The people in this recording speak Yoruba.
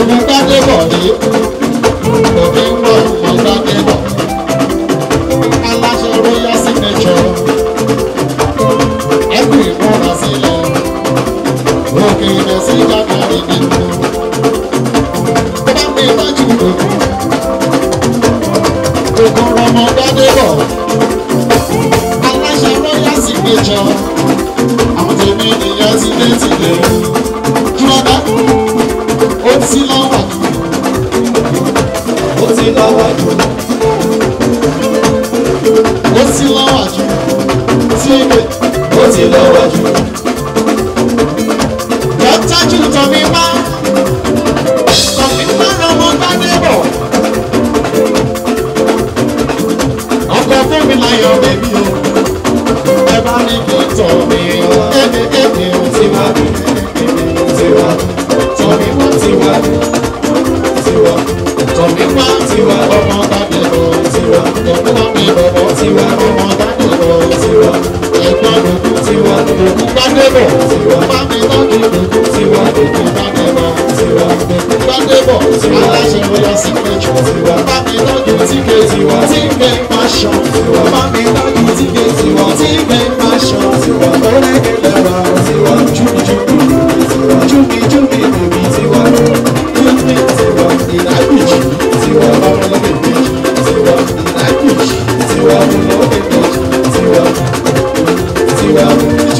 ẹ̀bùn Gbádébọ̀ rí òbí ń bọ̀ ọmọ Gbádébọ̀ aláṣẹ royal signature ẹ̀bùn ìmúra sílẹ̀ òkè ilẹ̀ sí jákàrí nínú bá mi tọ́jú ògùn ọmọ Gbádébọ̀ aláṣẹ royal signature àwọn tèmi nìyẹn tilé jùlọ́dá ó ti lọ́wọ́ jù ó ti lọ́wọ́ jù ó ti lọ́wọ́ jù tí ó ti lọ́wọ́ jù dọ́kítà jù tọ́mi má ọmọ Gbádébọ̀ ọkọ̀ fún mi láyọ̀ bèbí o ẹ bá ní kí n tọ̀ mí èmi ò ti wá mi tiwa tọ́mi wá tiwa tiwa tọ́mi wá tiwa ọmọ Gbádébọ̀ tiwa tọ́mi wá mi bọ̀bọ̀ tiwa ọmọ Gbádébọ̀ tiwa ẹ̀gbọ́n lòkù tiwa lòkù Gbádébọ̀ tiwa bá mi tọ́jú lòkù tiwa lòkù Gbádébọ̀ tiwa lòkù Gbádébọ̀ aláṣẹ royal signature tiwa bá mi tọ́jú tíkẹ́ tiwa tíkẹ́ fashion tiwa bá mi tọ́jú tíkẹ́ tiwa tíkẹ́ fashion tiwa ọ̀rẹ́kẹ̀lẹ́wà tiwa júmi bèbí tiwa júmi tiwa ìdágbèjì tiwa ọmọlẹ́gbẹ̀jì tiwa ìdágbèjì tiwa ọmọlẹ́gbẹ̀jì tiwa.